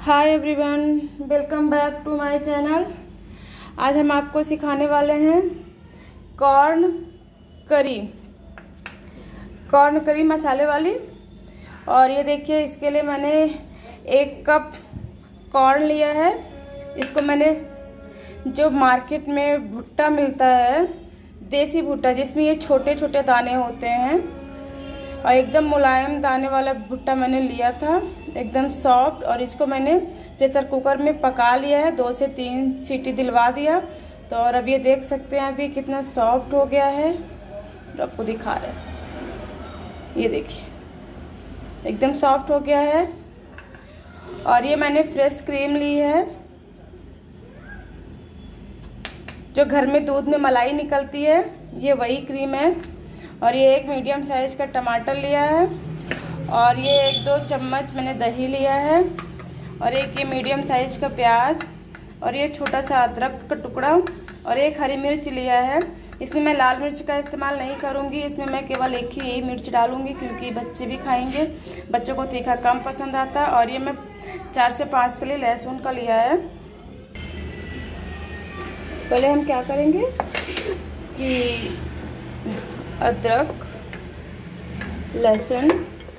Hi everyone, welcome back to my channel. आज हम आपको सिखाने वाले हैं कॉर्न करी मसाले वाली। और ये देखिए, इसके लिए मैंने 1 कप कॉर्न लिया है। इसको मैंने जो मार्केट में भुट्टा मिलता है, देसी भुट्टा, जिसमें ये छोटे छोटे दाने होते हैं, और एकदम मुलायम दाने वाला भुट्टा मैंने लिया था, एकदम सॉफ्ट। और इसको मैंने प्रेशर कुकर में पका लिया है, 2 से 3 सीटी दिलवा दिया। तो और अब ये देख सकते हैं अभी कितना सॉफ्ट हो गया है। तो आपको दिखा रहे हैं, ये देखिए एकदम सॉफ्ट हो गया है। और ये मैंने फ्रेश क्रीम ली है, जो घर में दूध में मलाई निकलती है, ये वही क्रीम है। और ये 1 मीडियम साइज का टमाटर लिया है, और ये 1-2 चम्मच मैंने दही लिया है, और एक ये मीडियम साइज का प्याज, और ये छोटा सा अदरक का टुकड़ा, और 1 हरी मिर्च लिया है। इसमें मैं लाल मिर्च का इस्तेमाल नहीं करूँगी, इसमें मैं केवल एक ही यही मिर्च डालूँगी, क्योंकि बच्चे भी खाएंगे, बच्चों को तीखा कम पसंद आता है। और ये मैं 4 से 5 कली लहसुन का लिया है। पहले हम क्या करेंगे कि अदरक, लहसुन,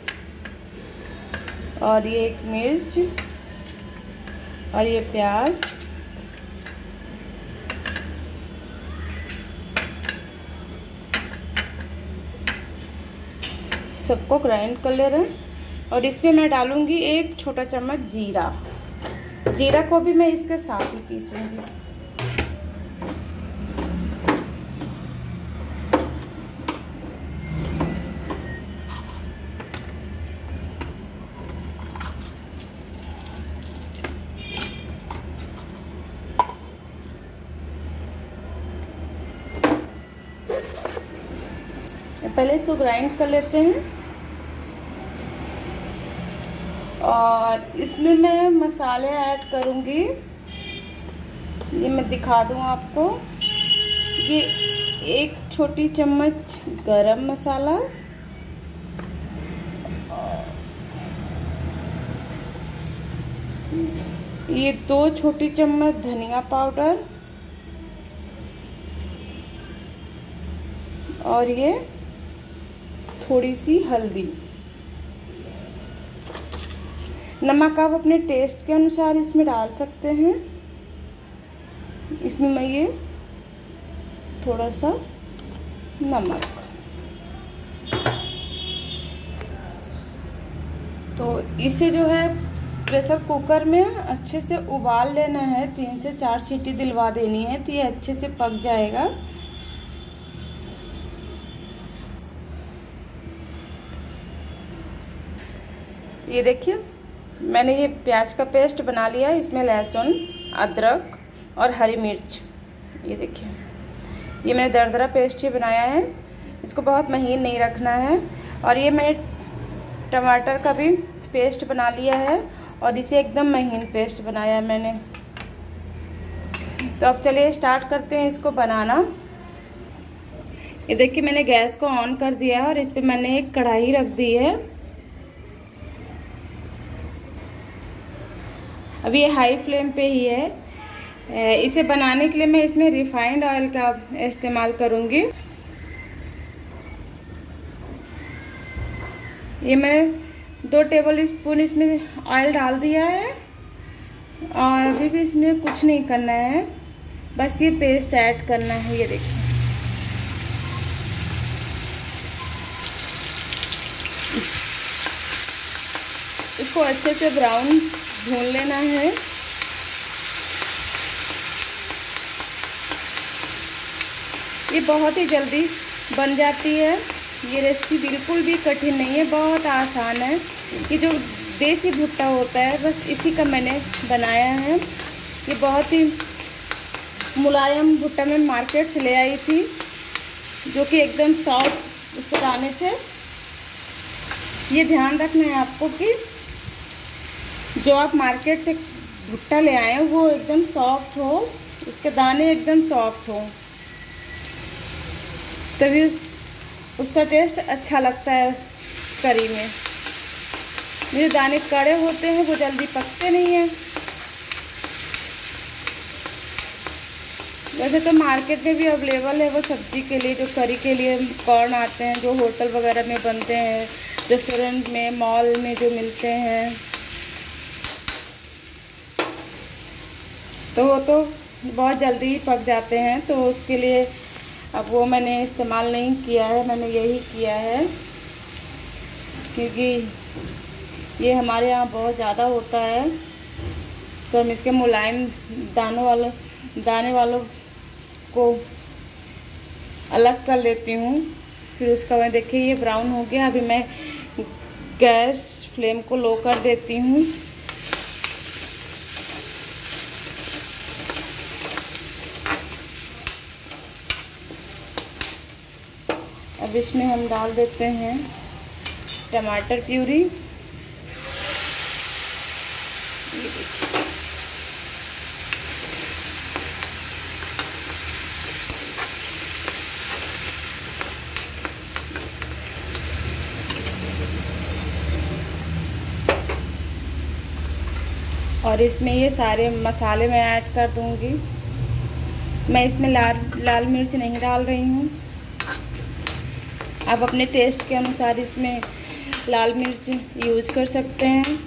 और ये 1 मिर्च, और ये प्याज, सबको ग्राइंड कर ले रहे हैं। और इसमें मैं डालूंगी 1 छोटा चम्मच जीरा को भी मैं इसके साथ ही पीसूंगी। पहले इसको ग्राइंड कर लेते हैं। और इसमें मैं मसाले ऐड करूंगी, ये मैं दिखा दूं आपको। ये 1 छोटी चम्मच गरम मसाला, ये 2 छोटी चम्मच धनिया पाउडर, और ये थोड़ी सी हल्दी। नमक आप अपने टेस्ट के अनुसार इसमें डाल सकते हैं। इसमें मैं ये थोड़ा सा नमक, तो इसे जो है प्रेशर कुकर में अच्छे से उबाल लेना है, 3 से 4 सीटी दिलवा देनी है, तो ये अच्छे से पक जाएगा। ये देखिए, मैंने ये प्याज का पेस्ट बना लिया है। इसमें लहसुन, अदरक और हरी मिर्च, ये देखिए, ये मैंने दरदरा पेस्ट ही बनाया है, इसको बहुत महीन नहीं रखना है। और ये मैंने टमाटर का भी पेस्ट बना लिया है, और इसे एकदम महीन पेस्ट बनाया है मैंने। तो अब चलिए स्टार्ट करते हैं इसको बनाना। ये देखिए, मैंने गैस को ऑन कर दिया है, और इस पर मैंने एक कढ़ाई रख दी है। अभी ये हाई फ्लेम पे ही है। इसे बनाने के लिए मैं इसमें रिफाइंड ऑयल का इस्तेमाल करूँगी। ये मैं 2 टेबल स्पून इसमें ऑयल डाल दिया है, और अभी भी इसमें कुछ नहीं करना है, बस ये पेस्ट ऐड करना है। ये देखिए, इसको अच्छे से ब्राउन भून लेना है। ये बहुत ही जल्दी बन जाती है, ये रेसिपी बिल्कुल भी कठिन नहीं है, बहुत आसान है। ये जो देसी भुट्टा होता है, बस इसी का मैंने बनाया है। ये बहुत ही मुलायम भुट्टा मैं मार्केट से ले आई थी, जो कि एकदम सॉफ्ट उसके दाने थे। ये ध्यान रखना है आपको कि जो आप मार्केट से भुट्टा ले आए वो एकदम सॉफ्ट हो, उसके दाने एकदम सॉफ्ट हो, तभी उसका टेस्ट अच्छा लगता है करी में। मेरे दाने कड़े होते हैं, वो जल्दी पकते नहीं हैं। वैसे तो मार्केट में भी अवेलेबल है वो सब्जी के लिए, जो करी के लिए कॉर्न आते हैं, जो होटल वगैरह में बनते हैं, रेस्टोरेंट में, मॉल में जो मिलते हैं, तो वो तो बहुत जल्दी ही पक जाते हैं। तो उसके लिए अब वो मैंने इस्तेमाल नहीं किया है, मैंने यही किया है क्योंकि ये हमारे यहाँ बहुत ज़्यादा होता है। तो हम इसके मुलायम दाने वालों को अलग कर लेती हूँ। फिर उसका मैं देखिए ये ब्राउन हो गया। अभी मैं गैस फ्लेम को लो कर देती हूँ। अब इसमें हम डाल देते हैं टमाटर प्यूरी। और इसमें ये सारे मसाले मैं ऐड कर दूंगी। मैं इसमें लाल मिर्च नहीं डाल रही हूँ। आप अपने टेस्ट के अनुसार इसमें लाल मिर्च यूज कर सकते हैं।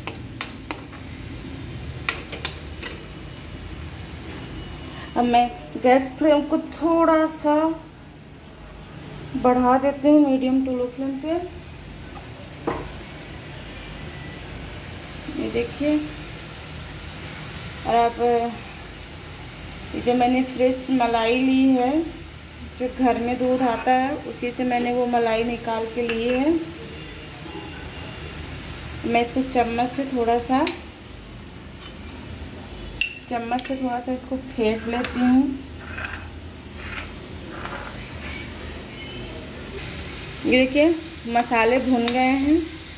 अब मैं गैस फ्लेम को थोड़ा सा बढ़ा देती हूँ, मीडियम टू लो फ्लेम पे। ये देखिए। और आप जो मैंने फ्रेश मलाई ली है, जो घर में दूध आता है, उसी से मैंने वो मलाई निकाल के ली है। मैं इसको चम्मच से थोड़ा सा इसको फेंट लेती हूँ। ये देखिए मसाले भुन गए हैं,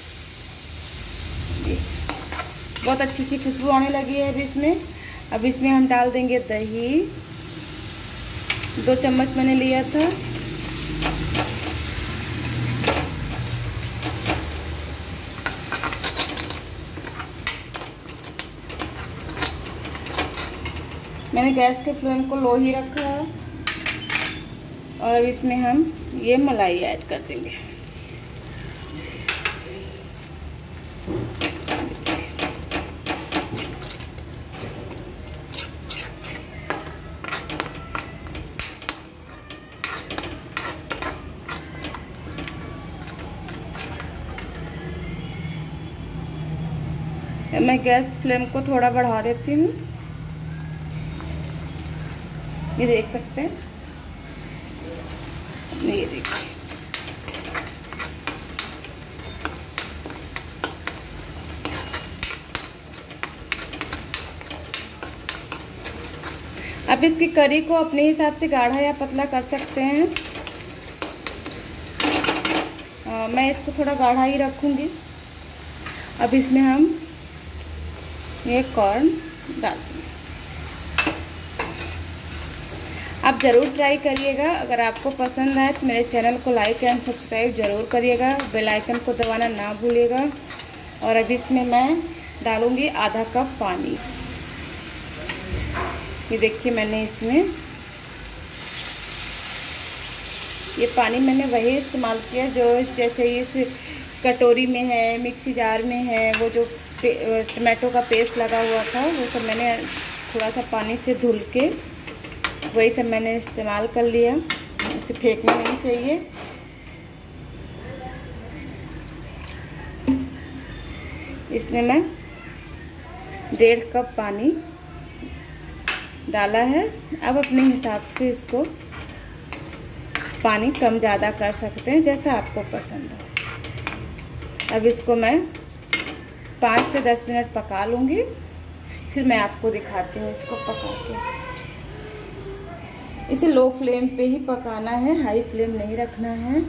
बहुत अच्छी सी खुशबू आने लगी है इसमें। अब इसमें हम डाल देंगे दही। 2 चम्मच मैंने लिया था। मैंने गैस के फ्लेम को लो ही रखा है। और अब इसमें हम ये मलाई ऐड कर देंगे। मैं गैस फ्लेम को थोड़ा बढ़ा देती हूँ। ये देख सकते हैं, ये देखिए। आप इसकी करी को अपने हिसाब से गाढ़ा या पतला कर सकते हैं। मैं इसको थोड़ा गाढ़ा ही रखूँगी। अब इसमें हम ये कॉर्न डाल देंगे। आप ज़रूर ट्राई करिएगा। अगर आपको पसंद आए तो मेरे चैनल को लाइक एंड सब्सक्राइब ज़रूर करिएगा। बेल आइकन को दबाना ना भूलिएगा। और अब इसमें मैं डालूँगी आधा कप पानी। ये देखिए मैंने इसमें ये पानी मैंने वही इस्तेमाल किया जो जैसे इस कटोरी में है, मिक्सी जार में है, वो जो टमाटो का पेस्ट लगा हुआ था, वो सब मैंने थोड़ा सा पानी से धुल के वही सब मैंने इस्तेमाल कर लिया। उसे फेंकना नहीं चाहिए। इसमें मैं 1.5 कप पानी डाला है। अब अपने हिसाब से इसको पानी कम ज़्यादा कर सकते हैं, जैसा आपको पसंद हो। अब इसको मैं 5 से 10 मिनट पका लूँगी। फिर मैं आपको दिखाती हूँ इसको पका के। इसे लो फ्लेम पे ही पकाना है, हाई फ्लेम नहीं रखना है।